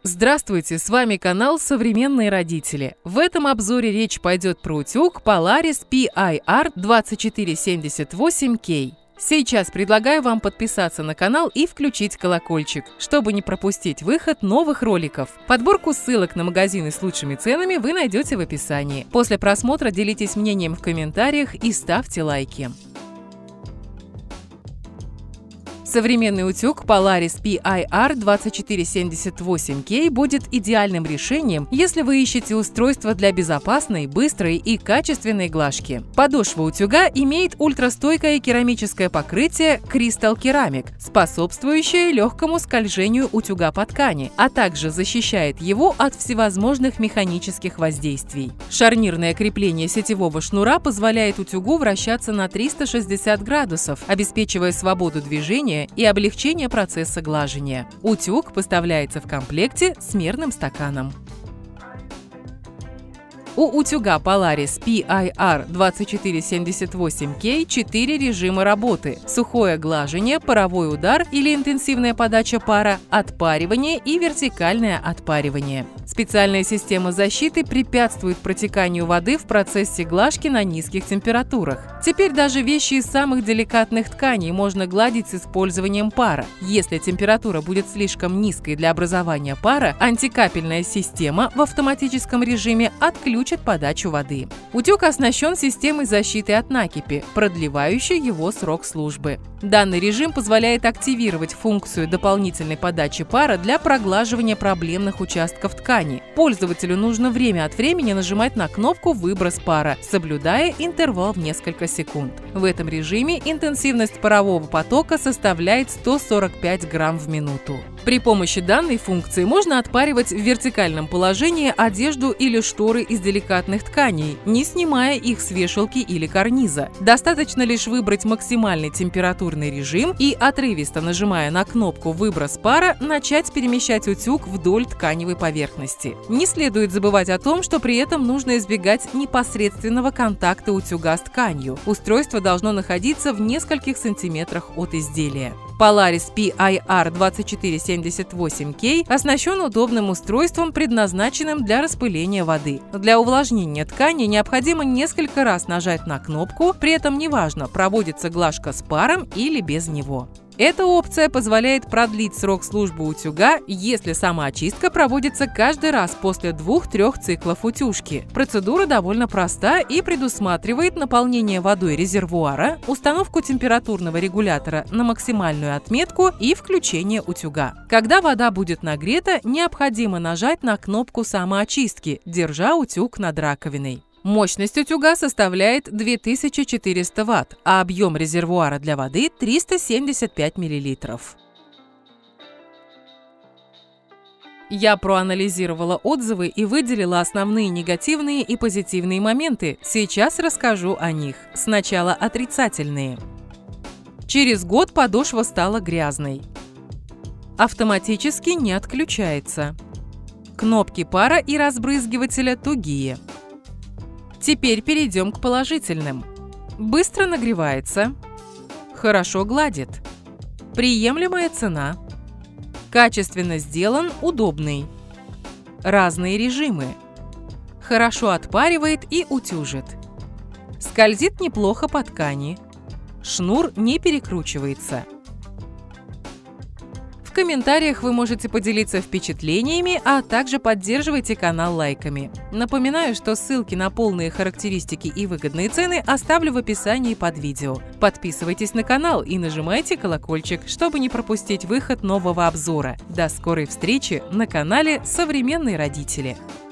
Здравствуйте, с вами канал «Современные родители». В этом обзоре речь пойдет про утюг Polaris PIR2478K. Сейчас предлагаю вам подписаться на канал и включить колокольчик, чтобы не пропустить выход новых роликов. Подборку ссылок на магазины с лучшими ценами вы найдете в описании. После просмотра делитесь мнением в комментариях и ставьте лайки. Современный утюг Polaris PIR2478K будет идеальным решением, если вы ищете устройство для безопасной, быстрой и качественной глажки. Подошва утюга имеет ультрастойкое керамическое покрытие Crystal Ceramic, способствующее легкому скольжению утюга по ткани, а также защищает его от всевозможных механических воздействий. Шарнирное крепление сетевого шнура позволяет утюгу вращаться на 360 градусов, обеспечивая свободу движения и облегчение процесса глажения. Утюг поставляется в комплекте с мерным стаканом. У утюга Polaris PIR2478K 4 режима работы: сухое глажение, паровой удар или интенсивная подача пара, отпаривание и вертикальное отпаривание. Специальная система защиты препятствует протеканию воды в процессе глажки на низких температурах. Теперь даже вещи из самых деликатных тканей можно гладить с использованием пара. Если температура будет слишком низкой для образования пара, антикапельная система в автоматическом режиме отключит подачу воды. Утюг оснащен системой защиты от накипи, продлевающей его срок службы. Данный режим позволяет активировать функцию дополнительной подачи пара для проглаживания проблемных участков ткани. Пользователю нужно время от времени нажимать на кнопку «Выброс пара», соблюдая интервал в несколько секунд. В этом режиме интенсивность парового потока составляет 145 грамм в минуту. При помощи данной функции можно отпаривать в вертикальном положении одежду или шторы из деликатных тканей, не снимая их с вешалки или карниза. Достаточно лишь выбрать максимальный температурный режим и, отрывисто нажимая на кнопку «Выброс пара», начать перемещать утюг вдоль тканевой поверхности. Не следует забывать о том, что при этом нужно избегать непосредственного контакта утюга с тканью. Устройство должно находиться в нескольких сантиметрах от изделия. Polaris PIR2478K оснащен удобным устройством, предназначенным для распыления воды. Для увлажнения ткани необходимо несколько раз нажать на кнопку, при этом неважно, проводится глажка с паром или без него. Эта опция позволяет продлить срок службы утюга, если самоочистка проводится каждый раз после 2-3 циклов утюжки. Процедура довольно проста и предусматривает наполнение водой резервуара, установку температурного регулятора на максимальную отметку и включение утюга. Когда вода будет нагрета, необходимо нажать на кнопку самоочистки, держа утюг над раковиной. Мощность утюга составляет 2400 Вт, а объем резервуара для воды 375 мл. Я проанализировала отзывы и выделила основные негативные и позитивные моменты. Сейчас расскажу о них. Сначала отрицательные. Через год подошва стала грязной. Автоматически не отключается. Кнопки пара и разбрызгивателя тугие. Теперь перейдем к положительным. Быстро нагревается. Хорошо гладит. Приемлемая цена. Качественно сделан, удобный. Разные режимы. Хорошо отпаривает и утюжит. Скользит неплохо по ткани. Шнур не перекручивается. В комментариях вы можете поделиться впечатлениями, а также поддерживайте канал лайками. Напоминаю, что ссылки на полные характеристики и выгодные цены оставлю в описании под видео. Подписывайтесь на канал и нажимайте колокольчик, чтобы не пропустить выход нового обзора. До скорой встречи на канале «Современные родители».